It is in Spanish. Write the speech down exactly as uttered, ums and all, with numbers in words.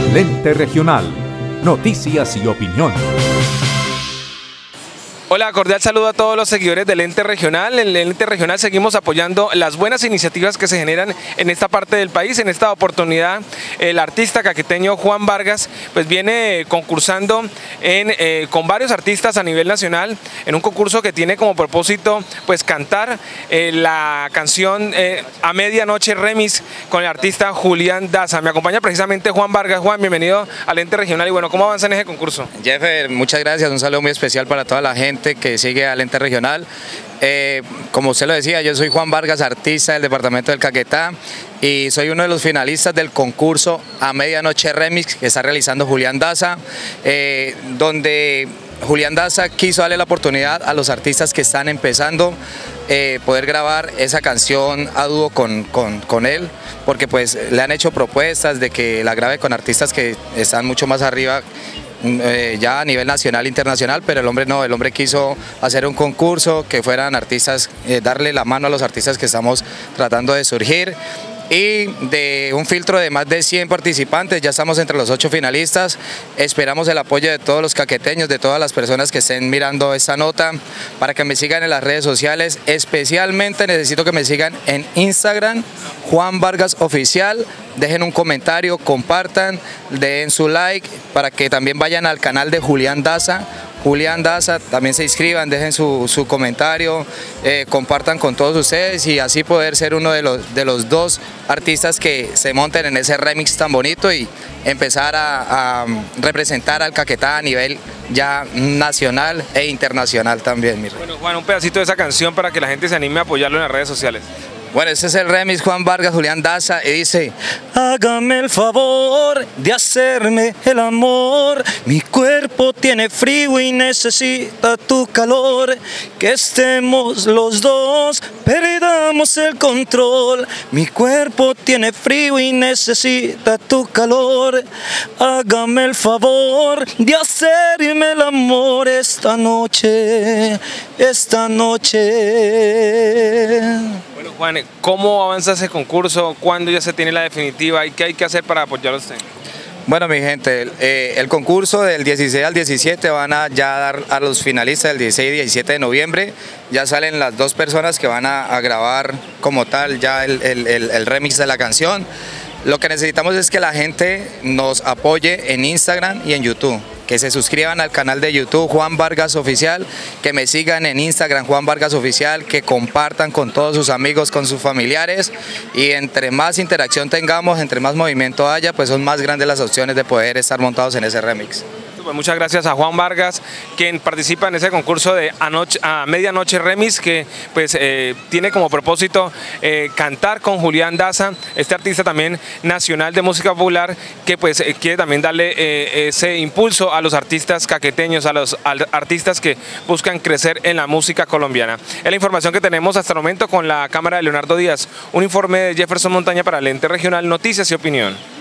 Lente Regional. Noticias y opinión. Hola, cordial saludo a todos los seguidores del Ente Regional. En el Ente Regional seguimos apoyando las buenas iniciativas que se generan en esta parte del país. En esta oportunidad, el artista caqueteño Juan Vargas pues viene concursando en, eh, con varios artistas a nivel nacional en un concurso que tiene como propósito pues cantar eh, la canción eh, A Medianoche Remix con el artista Julián Daza. Me acompaña precisamente Juan Vargas. Juan, bienvenido al Ente Regional. Y bueno, ¿cómo avanza en ese concurso? Jeffer, muchas gracias. Un saludo muy especial para toda la gente que sigue al Ente Regional. Eh, como usted lo decía, yo soy Juan Vargas, artista del departamento del Caquetá, y soy uno de los finalistas del concurso A Medianoche Remix que está realizando Julián Daza, eh, donde Julián Daza quiso darle la oportunidad a los artistas que están empezando eh, poder grabar esa canción a dúo con, con, con él, porque pues le han hecho propuestas de que la grabe con artistas que están mucho más arriba, Eh, ya a nivel nacional, internacional, pero el hombre no, el hombre quiso hacer un concurso que fueran artistas, eh, darle la mano a los artistas que estamos tratando de surgir. Y de un filtro de más de cien participantes, ya estamos entre los ocho finalistas. Esperamos el apoyo de todos los caqueteños, de todas las personas que estén mirando esta nota, para que me sigan en las redes sociales. Especialmente necesito que me sigan en Instagram, Juan Vargas Oficial. Dejen un comentario, compartan, den su like, para que también vayan al canal de Julián Daza. Julián Daza, también se inscriban, dejen su, su comentario, eh, compartan con todos ustedes y así poder ser uno de los, de los dos artistas que se monten en ese remix tan bonito y empezar a, a representar al Caquetá a nivel ya nacional e internacional también. Mi rey. Bueno, Juan, un pedacito de esa canción para que la gente se anime a apoyarlo en las redes sociales. Bueno, este es el remix Juan Vargas, Julián Daza, y dice: hágame el favor de hacerme el amor, mi cuerpo tiene frío y necesita tu calor, que estemos los dos, perdamos el control, mi cuerpo tiene frío y necesita tu calor, hágame el favor de hacerme el amor esta noche, esta noche. Bueno, Juan, ¿cómo avanza ese concurso? ¿Cuándo ya se tiene la definitiva? ¿Y qué hay que hacer para apoyar a usted? Bueno, mi gente, el, eh, el concurso del dieciséis al diecisiete van a ya dar a los finalistas del dieciséis y diecisiete de noviembre. Ya salen las dos personas que van a, a grabar como tal ya el, el, el, el remix de la canción. Lo que necesitamos es que la gente nos apoye en Instagram y en YouTube, que se suscriban al canal de YouTube Juan Vargas Oficial, que me sigan en Instagram Juan Vargas Oficial, que compartan con todos sus amigos, con sus familiares, y entre más interacción tengamos, entre más movimiento haya, pues son más grandes las opciones de poder estar montados en ese remix. Pues muchas gracias a Juan Vargas, quien participa en ese concurso de Anoche, A Medianoche Remix, que pues eh, tiene como propósito eh, cantar con Julián Daza, este artista también nacional de música popular, que pues eh, quiere también darle eh, ese impulso a los artistas caqueteños, a los a artistas que buscan crecer en la música colombiana. Es la información que tenemos hasta el momento con la cámara de Leonardo Díaz. Un informe de Jefferson Montaña para el Ente Regional, Noticias y Opinión.